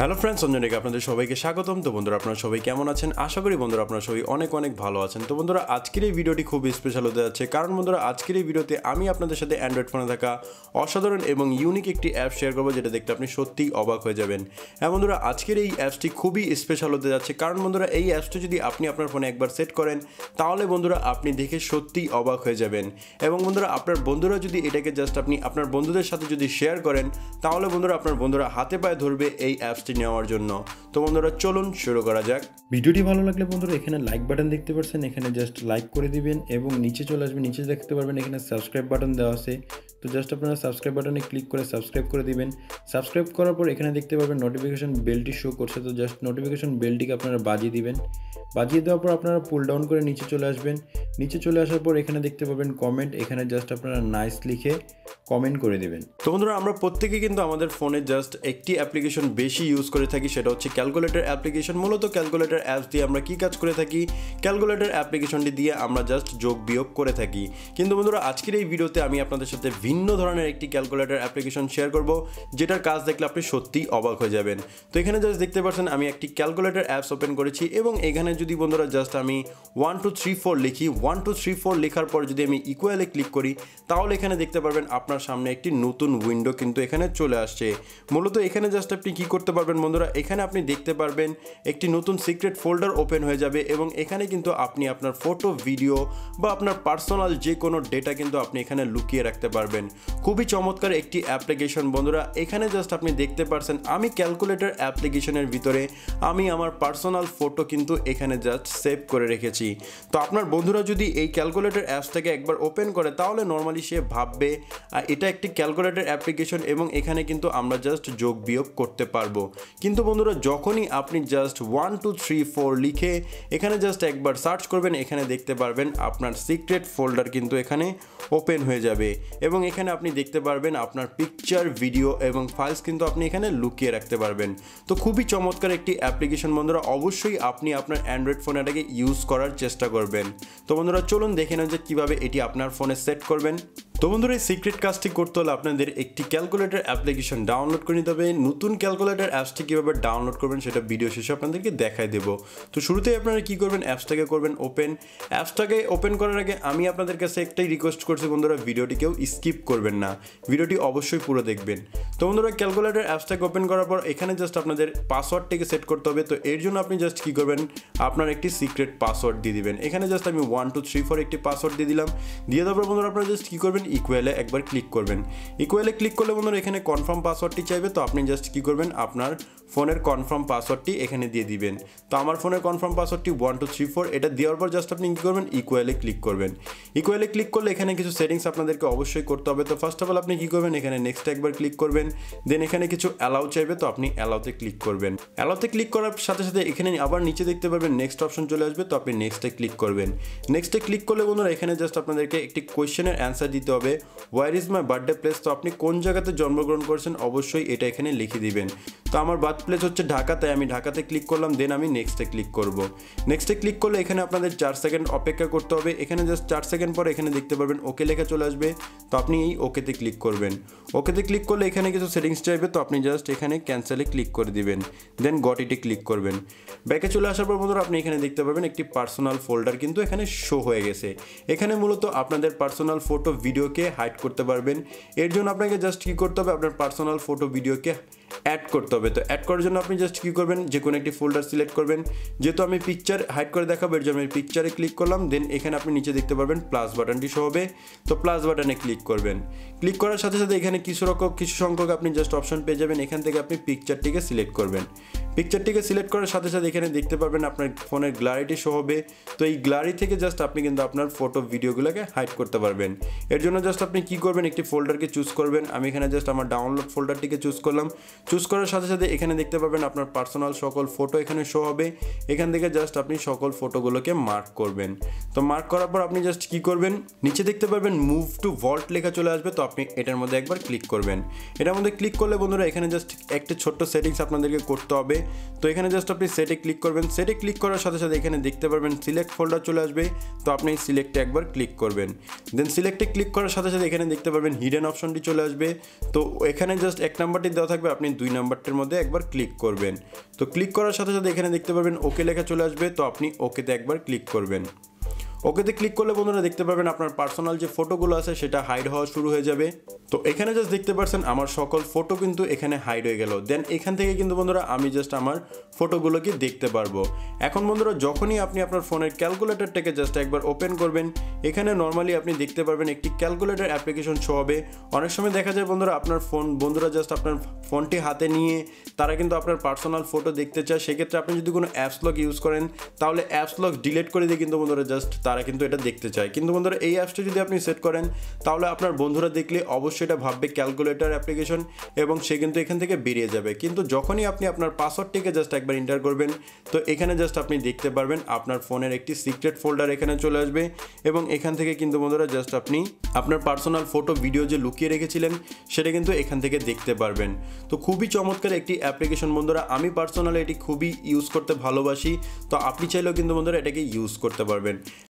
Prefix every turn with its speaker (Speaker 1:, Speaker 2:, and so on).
Speaker 1: Hello friends, AnjonTecH আপনাদের সবাইকে স্বাগতম। তো বন্ধুরা, আপনারা সবাই কেমন আছেন? আশা করি বন্ধুরা আপনারা সবাই অনেক অনেক ভালো আছেন। তো বন্ধুরা, আজকের এই ভিডিওটি খুব স্পেশাল হতে যাচ্ছে, কারণ বন্ধুরা আজকের এই ভিডিওতে আমি আপনাদের সাথে অ্যান্ড্রয়েড ফোনে থাকা অসাধারণ এবং ইউনিক একটি অ্যাপ শেয়ার করবো, যেটা দেখতে আপনি সত্যিই অবাক হয়ে যাবেন। হ্যাঁ বন্ধুরা, আজকের এই অ্যাপসটি খুবই স্পেশাল হতে যাচ্ছে, কারণ বন্ধুরা এই অ্যাপসটি যদি আপনি আপনার ফোনে একবার সেট করেন, তাহলে বন্ধুরা আপনি দেখে সত্যিই অবাক হয়ে যাবেন। এবং বন্ধুরা আপনার বন্ধুরা যদি এটাকে জাস্ট আপনি আপনার বন্ধুদের সাথে যদি শেয়ার করেন, তাহলে বন্ধুরা আপনার বন্ধুরা হাতে পায়ে ধরবে এই অ্যাপসটি নেওয়ার জন্য। তো বন্ধুরা চলুন শুরু করা যাক। ভিডিওটি ভালো লাগলে বন্ধুরা এখানে লাইক বাটন দেখতে পাচ্ছেন, এখানে জাস্ট লাইক করে দিবেন এবং নিচে চলে আসবেন। নিচে দেখতে পারবেন এখানে সাবস্ক্রাইব বাটন দেওয়া আছে, তো জাস্ট আপনারা সাবস্ক্রাইব বাটনে ক্লিক করে সাবস্ক্রাইব করে দিবেন। সাবস্ক্রাইব করার পর এখানে দেখতে পারবেন নোটিফিকেশন বেলটি শো করছে, তো জাস্ট নোটিফিকেশন বেলটিকে আপনারা বাজিয়ে দিবেন। বাজিয়ে দেওয়ার পর আপনারা পুল ডাউন করে নিচে চলে আসবেন। নিচে চলে আসার পর এখানে দেখতে পাবেন কমেন্ট, এখানে জাস্ট আপনারা নাইস লিখে কমেন্ট করে দিবেন। তো বন্ধুরা আমরা প্রত্যেকে কিন্তু আমাদের ফোনে জাস্ট একটি অ্যাপ্লিকেশন বেশি ইউজ করে থাকি, সেটা হচ্ছে ক্যালকুলেটর অ্যাপ্লিকেশন। মূলত ক্যালকুলেটর অ্যাপস দিয়ে আমরা কি কাজ করে থাকি? ক্যালকুলেটর অ্যাপ্লিকেশনটি দিয়ে আমরা জাস্ট যোগ বিয়োগ করে থাকি। কিন্তু বন্ধুরা আজকের এই ভিডিওতে আমি আপনাদের সাথে ভিন্ন ধরনের একটি ক্যালকুলেটর অ্যাপ্লিকেশন শেয়ার করব, যেটার কাজ দেখলে আপনি সত্যিই অবাক হয়ে যাবেন। তো এখানে জাস্ট দেখতে পাচ্ছেন আমি একটি ক্যালকুলেটর অ্যাপস ওপেন করেছি এবং এখানে যদি বন্ধুরা জাস্ট আমি 1 2 3 4 লিখি, 1 2 3 4 লেখার পর যদি আমি ইকুয়ালে ক্লিক করি, তাহলে এখানে দেখতে পারবেন আপনার সামনে একটি নতুন উইন্ডো কিন্তু এখানে চলে আসছে। মূলত এখানে জাস্ট আপনি কি করতে পারবেন বন্ধুরা, এখানে আপনি দেখতে পারবেন একটি নতুন সিক্রেট ফোল্ডার ওপেন হয়ে যাবে এবং এখানে কিন্তু আপনি আপনার ফটো, ভিডিও বা আপনার পার্সোনাল যে কোনো ডেটা কিন্তু আপনি এখানে লুকিয়ে রাখতে পারবেন। খুবই চমৎকার একটি অ্যাপ্লিকেশন বন্ধুরা। এখানে জাস্ট আপনি দেখতে পারছেন আমি ক্যালকুলেটর অ্যাপ্লিকেশনের ভিতরে আমি আমার পার্সোনাল ফটো কিন্তু এখানে জাস্ট সেভ করে রেখেছি। তো আপনার বন্ধুরা যদি এই ক্যালকুলেটর অ্যাপসটাকে একবার ওপেন করে, তাহলে নর্মালি সে ভাববে এটা একটি ক্যালকুলেটর অ্যাপ্লিকেশন এবং এখানে কিন্তু আমরা জাস্ট যোগ বিয়োগ করতে পারবো। কিন্তু বন্ধুরা যখনই আপনি জাস্ট 1 2 3 4 লিখে এখানে জাস্ট একবার সার্চ করবেন, এখানে দেখতে পারবেন আপনার সিক্রেট ফোল্ডার কিন্তু এখানে ওপেন হয়ে যাবে এবং এখানে আপনি দেখতে পারবেন আপনার পিকচার, ভিডিও এবং ফাইলস কিন্তু আপনি এখানে লুকিয়ে রাখতে পারবেন। তো খুবই চমৎকার একটি অ্যাপ্লিকেশন বন্ধুরা, অবশ্যই আপনি আপনার অ্যান্ড্রয়েড ফোনে এটাকে ইউজ করার চেষ্টা করবেন। তো বন্ধুরা চলুন দেখে নেন যে কীভাবে এটি আপনার ফোনে সেট করবেন। তো বন্ধুরা এই সিক্রেট কাজটি করতে হলে আপনাদের একটি ক্যালকুলেটর অ্যাপ্লিকেশন ডাউনলোড করে নিতে হবে। নতুন ক্যালকুলেটর অ্যাপসটি কীভাবে ডাউনলোড করবেন সেটা ভিডিও শেষে আপনাদেরকে দেখাই দেবো। তো শুরুতেই আপনারা কী করবেন, অ্যাপসটাকে করবেন ওপেন। অ্যাপসটাকে ওপেন করার আগে আমি আপনাদের কাছে একটাই রিকোয়েস্ট করছি বন্ধুরা, ভিডিওটি কেউ স্কিপ করবেন না, ভিডিওটি অবশ্যই পুরো দেখবেন। তো বন্ধুরা ক্যালকুলেটর অ্যাপসটাকে ওপেন করার পর এখানে জাস্ট আপনাদের পাসওয়ার্ডটিকে সেট করতে হবে। তো এর জন্য আপনি জাস্ট কী করবেন, আপনার একটি সিক্রেট পাসওয়ার্ড দিয়ে দিবেন। এখানে জাস্ট আমি 1 2 3 4 একটি পাসওয়ার্ড দিয়ে দিলাম। দিয়ে দেওয়ার পর বন্ধুরা আপনারা জাস্ট কী করবেন, ইকুয়ালে একবার ক্লিক করবেন। ইকুয়ালে ক্লিক করলে বন্ধুরা এখানে কনফার্ম পাসওয়ার্ডটি চাইবে, তো আপনি জাস্ট কী করবেন, আপনার ফোনের কনফার্ম পাসওয়ার্ডটি এখানে দিয়ে দিবেন। তো আমার ফোনের কনফার্ম পাসওয়ার্ডটি 1 2 3 4, এটা দেওয়ার পর জাস্ট আপনি কী করবেন, ইকুয়ালে ক্লিক করবেন। ইকুয়ালে ক্লিক করলে এখানে কিছু সেটিংস আপনাদেরকে অবশ্যই করতে হবে। তো ফার্স্ট অফ অল আপনি কী করবেন, এখানে নেক্সট একবার ক্লিক করবেন। দেন এখানে কিছু অ্যালাউ চাইবে, তো আপনি অ্যালাউতে ক্লিক করবেন। অ্যালাউতে ক্লিক করার সাথে সাথে এখানে আবার নিচে দেখতে পারবেন নেক্সট অপশন চলে আসবে, তো আপনি নেক্সটে ক্লিক করবেন। নেক্সটে ক্লিক করলে বন্ধুরা এখানে জাস্ট আপনাদেরকে একটি কোয়েশ্চেনের অ্যান্সার দিতে হবে, where is my birthday place. তো আপনি কোন জায়গাতে জন্মগ্রহণ করেছেন অবশ্যই এটা এখানে লিখে দিবেন। তো আমার বার্থ প্লেস হচ্ছে ঢাকা, তাই আমি ঢাকাতে ক্লিক করলাম। দেন আমি নেক্সটে ক্লিক করব। নেক্সটে ক্লিক করলে এখানে আপনাদের 4 সেকেন্ড অপেক্ষা করতে হবে। এখানে জাস্ট 4 সেকেন্ড পরে এখানে দেখতে পারবেন ওকে লেখা চলে আসবে, তো আপনি এই ওকেতে ক্লিক করবেন। ওকেতে ক্লিক করলে এখানে কিছু সেটিংস চাইবে, তো আপনি জাস্ট এখানে ক্যান্সেলে ক্লিক করে দিবেন। দেন গট ইটে ক্লিক করবেন। ব্যাকে চলে আসার পর বন্ধুরা আপনি এখানে দেখতে পাবেন একটি পার্সোনাল ফোল্ডার কিন্তু এখানে শো হয়ে গেছে। এখানে মূলত আপনাদের পার্সোনাল ফটো, ভিডিওকে হাইড করতে পারবেন। এর জন্য আপনাকে জাস্ট কী করতে হবে, আপনার পার্সোনাল ফটো, ভিডিওকে অ্যাড করতে হবে। তো অ্যাড করার জন্য আপনি জাস্ট কী করবেন, যে কোনো একটি ফোল্ডার সিলেক্ট করবেন। যেহেতু আমি পিকচার হাইড করে দেখাবো, এর জন্য আমি পিকচারে ক্লিক করলাম। দেন এখানে আপনি নিচে দেখতে পারবেন প্লাস বাটনটি শো হবে, তো প্লাস বাটনে ক্লিক করবেন। ক্লিক করার সাথে সাথে এখানে কিছু সংখ্যক আপনি জাস্ট অপশন পেয়ে যাবেন। এখান থেকে আপনি পিকচারটিকে সিলেক্ট করবেন। পিকচারটিকে সিলেক্ট করার সাথে সাথে এখানে দেখতে পারবেন আপনার ফোনের গ্যালারিটি শো হবে। তো এই গ্যালারি থেকে জাস্ট আপনি কিন্তু আপনার ফটো, ভিডিওগুলোকে হাইড করতে পারবেন। এর জন্য জাস্ট আপনি কী করবেন, একটি ফোল্ডারকে চুজ করবেন। আমি এখানে জাস্ট আমার ডাউনলোড ফোল্ডারটিকে চুজ করলাম। চুজ করার সাথে সাথে এখানে দেখতে পাবেন আপনার পার্সোনাল সকল ফটো এখানে শো হবে। এখান থেকে জাস্ট আপনি সকল ফটোগুলোকে মার্ক করবেন। তো মার্ক করার পর আপনি জাস্ট কী করবেন, নিচে দেখতে পারবেন মুভ টু ভল্ট লেখা চলে আসবে, তো আপনি এটার মধ্যে একবার ক্লিক করবেন। এটার মধ্যে ক্লিক করলে বন্ধুরা এখানে জাস্ট একটা ছোট্ট সেটিংস আপনাদেরকে করতে হবে। তো এখানে জাস্ট আপনি সেটে ক্লিক করবেন। সেটে ক্লিক করার সাথে সাথে এখানে দেখতে পারবেন সিলেক্ট ফোল্ডার চলে আসবে, তো আপনি সিলেক্টে একবার ক্লিক করবেন। দেন সিলেক্টে ক্লিক করার সাথে সাথে এখানে দেখতে পারবেন হিডেন অপশনটি চলে আসবে, তো এখানে জাস্ট 1 নাম্বারটি দেওয়া থাকবে, আপনি 2 নাম্বারটির মধ্যে একবার ক্লিক করবেন। তো ক্লিক করার সাথে সাথে এখানে দেখতে পারবেন ওকে লেখা চলে আসবে, তো আপনি ওকেতে একবার ক্লিক করবেন। ওকেতে ক্লিক করলে বন্ধুরা দেখতে পারবেন আপনার পার্সোনাল যে ফটোগুলো আছে সেটা হাইড হওয়া শুরু হয়ে যাবে। তো এখানে জাস্ট দেখতে পাচ্ছেন আমার সকল ফটো কিন্তু এখানে হাইড হয়ে গেল। দেন এখান থেকে কিন্তু বন্ধুরা আমি জাস্ট আমার ফটোগুলোকে দেখতে পারবো। এখন বন্ধুরা যখনই আপনি আপনার ফোনের ক্যালকুলেটরটাকে জাস্ট একবার ওপেন করবেন, এখানে নর্মালি আপনি দেখতে পারবেন একটি ক্যালকুলেটর অ্যাপ্লিকেশন শো হবে। অনেক সময় দেখা যায় বন্ধুরা আপনার বন্ধুরা জাস্ট আপনার ফোনটি হাতে নিয়ে তারা কিন্তু আপনার পার্সোনাল ফটো দেখতে চায়। সেক্ষেত্রে আপনি যদি কোনো অ্যাপস লক ইউজ করেন তাহলে অ্যাপস লক ডিলিট করে দিয়ে কিন্তু বন্ধুরা জাস্ট তারা কিন্তু এটা দেখতে চায়। কিন্তু বন্ধুরা এই অ্যাপসটা যদি আপনি সেট করেন তাহলে আপনার বন্ধুরা দেখলে অবশ্যই এটা ভাববে ক্যালকুলেটর অ্যাপ্লিকেশন এবং সে কিন্তু এখান থেকে বেরিয়ে যাবে। কিন্তু যখনই আপনি আপনার পাসওয়ার্ডটিকে জাস্ট একবার এন্টার করবেন, তো এখানে জাস্ট আপনি দেখতে পারবেন আপনার ফোনের একটি সিক্রেট ফোল্ডার এখানে চলে আসবে এবং এখান থেকে কিন্তু বন্ধুরা জাস্ট আপনি আপনার পার্সোনাল ফটো ভিডিও যে লুকিয়ে রেখেছিলেন সেটা কিন্তু এখান থেকে দেখতে পারবেন। তো খুবই চমৎকার একটি অ্যাপ্লিকেশন বন্ধুরা, আমি পার্সোনালি এটি খুবই ইউজ করতে ভালোবাসি। তো আপনি চাইলেও কিন্তু বন্ধুরা এটাকে ইউজ করতে পারবেন।